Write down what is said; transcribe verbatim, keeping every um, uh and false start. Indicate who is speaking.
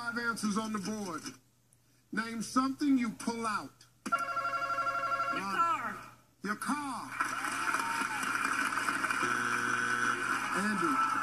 Speaker 1: five answers on the board. Name something you pull out.
Speaker 2: Your car.
Speaker 1: Your car. Andy.